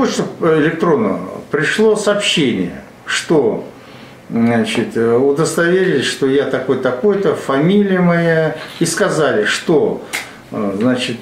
почту электронную пришло сообщение, что, значит, удостоверились, что я такой-такой-то, фамилия моя, и сказали, что, значит,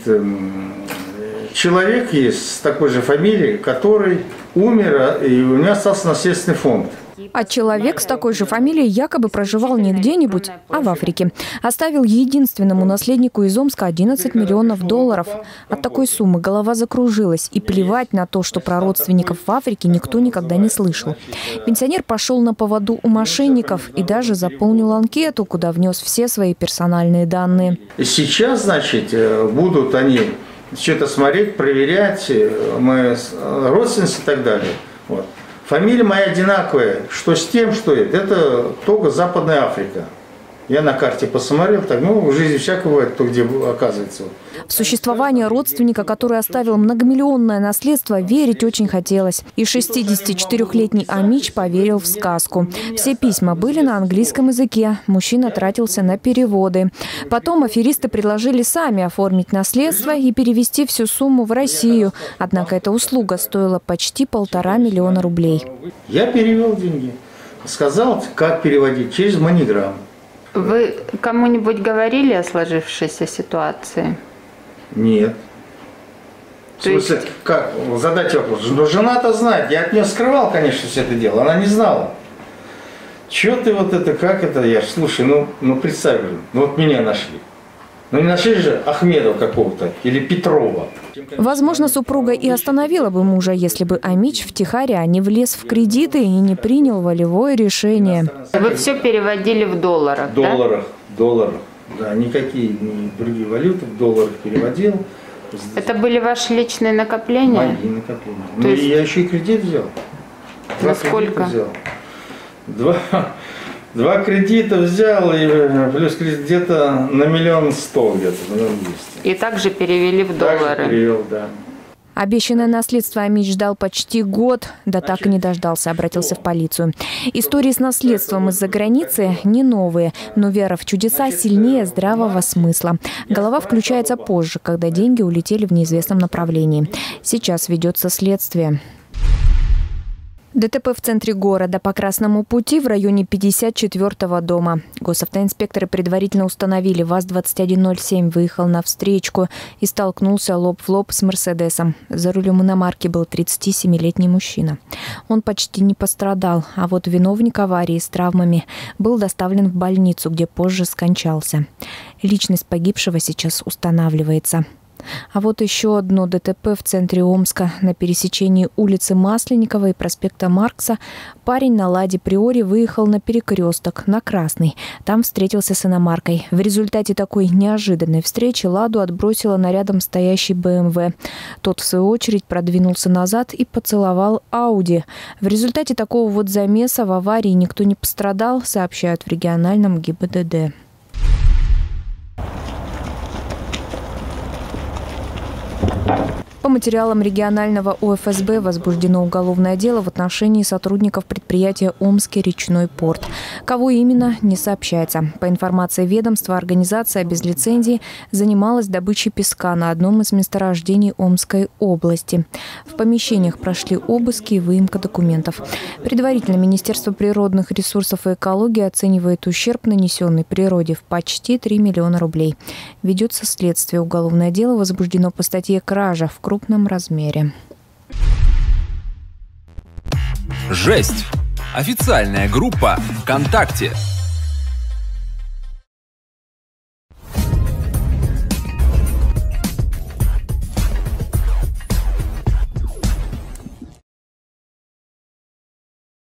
человек есть с такой же фамилией, который умер, и у него остался наследственный фонд. А человек с такой же фамилией якобы проживал не где-нибудь, а в Африке. Оставил единственному наследнику из Омска 11 миллионов долларов. От такой суммы голова закружилась. И плевать на то, что про родственников в Африке никто никогда не слышал. Пенсионер пошел на поводу у мошенников и даже заполнил анкету, куда внес все свои персональные данные. Сейчас, значит, будут они что-то смотреть, проверять, мои родственницы и так далее. Вот. Фамилия моя одинаковая, что с тем, что это только Западная Африка. Я на карте посмотрел, так, в жизни всякое бывает, кто где оказывается. В существование родственника, который оставил многомиллионное наследство, верить очень хотелось. И 64-летний Амич поверил в сказку. Все письма были на английском языке. Мужчина тратился на переводы. Потом аферисты предложили сами оформить наследство и перевести всю сумму в Россию. Однако эта услуга стоила почти 1,5 миллиона рублей. Я перевел деньги. Сказал, как переводить, через MoneyGram. Вы кому-нибудь говорили о сложившейся ситуации? Нет. В смысле, как задать вопрос? Но жена-то знает. Я от нее скрывал, конечно, все это дело. Она не знала. Чего ты как это? Я слушай, представь, вот меня нашли. Не нашли же Ахмедова какого-то или Петрова. Возможно, супруга и остановила бы мужа, если бы Амич втихаря не влез в кредиты и не принял волевое решение. Вы все переводили в долларах, да? Долларах. Да, никакие другие валюты, в долларах переводил. Это были ваши личные накопления? Мои накопления. Я еще и кредит взял. На сколько? Два кредита взял, и плюс где-то на 1 100 000 где-то, 1 200 000. И также перевели в доллары? Также перевел, да. Обещанное наследство Амич ждал почти год, да так и не дождался, обратился в полицию. Истории с наследством из-за границы не новые, но вера в чудеса сильнее здравого смысла. Голова включается позже, когда деньги улетели в неизвестном направлении. Сейчас ведется следствие. ДТП в центре города по Красному пути в районе 54-го дома. Госавтоинспекторы предварительно установили, ВАЗ-2107 выехал на встречку и столкнулся лоб в лоб с «Мерседесом». За рулем иномарки был 37-летний мужчина. Он почти не пострадал, а вот виновник аварии с травмами был доставлен в больницу, где позже скончался. Личность погибшего сейчас устанавливается. А вот еще одно ДТП в центре Омска. На пересечении улицы Масленникова и проспекта Маркса парень на «Ладе Приоре» выехал на перекресток, на Красный. Там встретился с иномаркой. В результате такой неожиданной встречи «Ладу» отбросило на рядом стоящий БМВ. Тот, в свою очередь, продвинулся назад и поцеловал «Ауди». В результате такого вот замеса в аварии никто не пострадал, сообщают в региональном ГИБДД. По материалам регионального ОФСБ возбуждено уголовное дело в отношении сотрудников предприятия «Омский речной порт». Кого именно, не сообщается. По информации ведомства, организация без лицензии занималась добычей песка на одном из месторождений Омской области. В помещениях прошли обыски и выемка документов. Предварительно Министерство природных ресурсов и экологии оценивает ущерб, нанесенный природе, в почти 3 миллиона рублей. Ведется следствие. Уголовное дело возбуждено по статье «Кража» в крупном размере. Жесть. Официальная группа ВКонтакте.